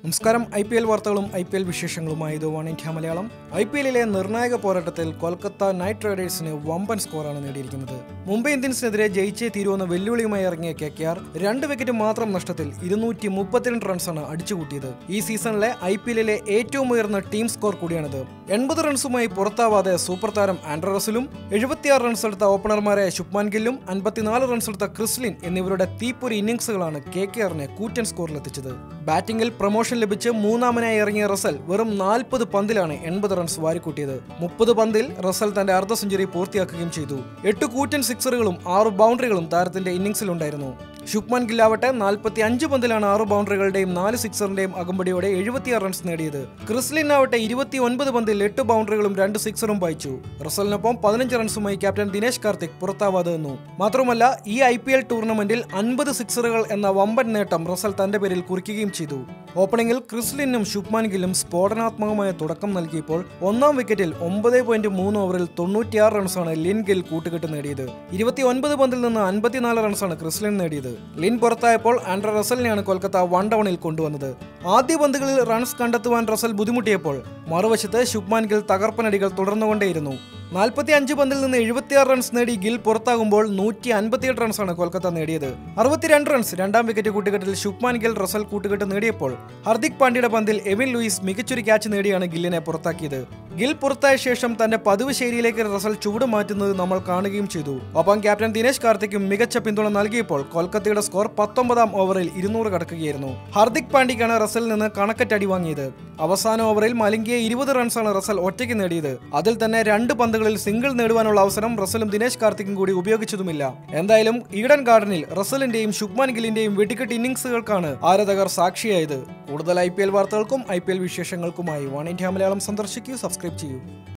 നമസ്കാരം. IPL വാർത്തകളും IPL വിശേഷങ്ങളുമായി ഇത് Oneindia Malayalam. IPL-ലെ നിർണായക പോരാട്ടത്തിൽ കൊൽക്കത്ത നൈറ്റ് റൈഡേഴ്സിന് വമ്പൻ സ്കോറാണ് നേടിയിരിക്കുന്നത്. മുംബൈ ഇന്ത്യൻസിനെതിരെ ജയിച്ചേ തീരുവെന്ന വെല്ലുവിളിയുമായി ഇറങ്ങിയ KKR 2 വിക്കറ്റ് മാത്രം നഷ്ടത്തിൽ 232 റൺസാണ് അടിച്ചുകൂട്ടിയത്. ഈ സീസണിലെ IPL-ലെ ഏറ്റവും ഉയർന്ന ടീം സ്കോർ കൂടിയാണിത്. 80 റൺസുമായി പുറത്താവാതെ സൂപ്പർ താരം റസലും 76 റൺസ് എടുത്ത ഓപ്പണർമാരായ ശുഭ്മാൻ ഗില്ലും 54 റൺസ് എടുത്ത ക്രിസ്ലിൻ എന്നിവരുടെ തീപ്പൊരി ഇന്നിംഗ്സുകളാണ് KKR-നെ കൂറ്റൻ സ്കോറിലെത്തിച്ചത്. ബാറ്റിംഗിൽ പ്രൊമോഷൻ ലഭിച്ച് മൂന്നാമനായി ഇറങ്ങിയ റസൽ വെറും 40 പന്തിലാണ് 80 റൺസ് വാരിക്കൂട്ടിയത്. 30 പന്തിൽ റസൽ തന്റെ അർദ്ധ സെഞ്ചുറി പൂർത്തിയാക്കുകയും ചെയ്തു. 8 കൂറ്റൻ സിക്സറുകളും 6 ബൗണ്ടറികളും താരത്തിന്റെ ഇന്നിംഗ്സിലുണ്ടായിരുന്നു. ശുഭ്മാൻ ഗില്ലാവട്ടെ 45 പന്തിലാണ് 6 ബൗണ്ടറികളുടെയും 4 സിക്സറിന്റെയും അകമ്പടിയോടെ 76 റൺസ് നേടിയത്. ക്രിസ്ലിൻ ആവട്ടെ 29 പന്തിൽ 8 ബൗണ്ടറികളും 2 സിക്സറും വായിച്ചു. റസലിനൊപ്പം 15 റൺസുമായി ക്യാപ്റ്റൻ ദിനേശ് കാർത്തിക് പുറത്താവാതെ നിന്നു. മാത്രമല്ല, ഈ IPL ടൂർണമെന്റിൽ 50 സിക്സറുകൾ എന്ന വമ്പൻ നേട്ടം റസൽ തന്റെ പേരിൽ കുറിക്കുകയും ചെയ്തു. ഓപ്പണിംഗിൽ ക്രിസ്ലിനും ശുഭ്മാൻ ഗില്ലും സ്ഫോടനാത്മകമായ തുടക്കം നൽകിയപ്പോൾ ഒന്നാം വിക്കറ്റിൽ 9.3 ഓവറിൽ 96 റൺസാണ് ലിൻ ഗിൽ കൂട്ടുകെട്ട് നേടിയത്. 29 പന്തിൽ നിന്ന് 54 റൺസാണ് ക്രിസ്ലിൻ നേടിയത്. ലിൻ പുറത്തായപ്പോൾ റസലിനെയാണ് കൊൽക്കത്ത 1 ഡൗണിൽ കൊണ്ടുവന്നത്. ആദ്യ പന്തുകളിൽ റൺസ് കണ്ടെത്തുവാൻ റസൽ ബുദ്ധിമുട്ടിയപ്പോൾ മറുവശത്ത് ശുഭ്മാൻ ഗിൽ തകർപ്പനടികൾ തുടർന്നുകൊണ്ടേയിരുന്നു. 45 പന്തിൽ നിന്ന് 76 റൺസ് നേടി ഗിൽ പുറത്താകുമ്പോൾ 158 റൺസാണ് കൊൽക്കത്ത നേടിയത്. 62 റൺസ് രണ്ടാം വിക്കറ്റ് കൂട്ടുകെട്ടിൽ ശുഭ്മാൻ ഗിൽ റസൽ കൂട്ടുകെട്ട് നേടിയപ്പോൾ ഹർദിക് പാണ്ഡ്യയുടെ പന്തിൽ എവിൻ ലൂയിസ് മികച്ചൊരു ക്യാച്ച് നേടിയാണ് ഗില്ലിനെ പുറത്താക്കിയത്. ഗിൽ പുറത്തായ ശേഷം തന്റെ പതിവ് ശൈലിയിലേക്ക് റസൽ ചുവട് മാറ്റുന്നത് നമ്മൾ കാണുകയും ചെയ്തു. ഒപ്പം ക്യാപ്റ്റൻ ദിനേശ് കാർത്തിക്കും മികച്ച പിന്തുണ നൽകിയപ്പോൾ കൊൽക്കത്തയുടെ സ്കോർ 19-ാം ഓവറിൽ 200 കടക്കുകയായിരുന്നു. ഹർദിക് പാണ്ഡ്യയ്ക്കാണ് റസലിൽ നിന്ന് കണക്കറ്റ് അടി വാങ്ങിയത്. അവസാന ഓവറിൽ മലിംഗിയെ 20 റൺസാണ് റസൽ ഒറ്റയ്ക്ക് നേടിയത്. അതിൽ തന്നെ 2 പന്തുകളിൽ സിംഗിൾ നേടുവാനുള്ള അവസരം റസലും ദിനേശ് കാർത്തിക്കും കൂടി ഉപയോഗിച്ചതുമില്ല. എന്തായാലും ഈഡൻ ഗാർഡനിൽ റസലിന്റെയും ശുഭ്മാൻ ഗില്ലിന്റെയും വെടിക്കെട്ട് ഇന്നിംഗ്സുകൾക്കാണ് ആരാധകർ സാക്ഷിയായത്. കൂടുതൽ IPL വാർത്തകൾക്കും IPL വിശേഷങ്ങൾക്കുമായി Oneindia Malayalam സന്ദർശിക്കൂ, സബ്സ്ക്രൈബ് ചെയ്യൂ.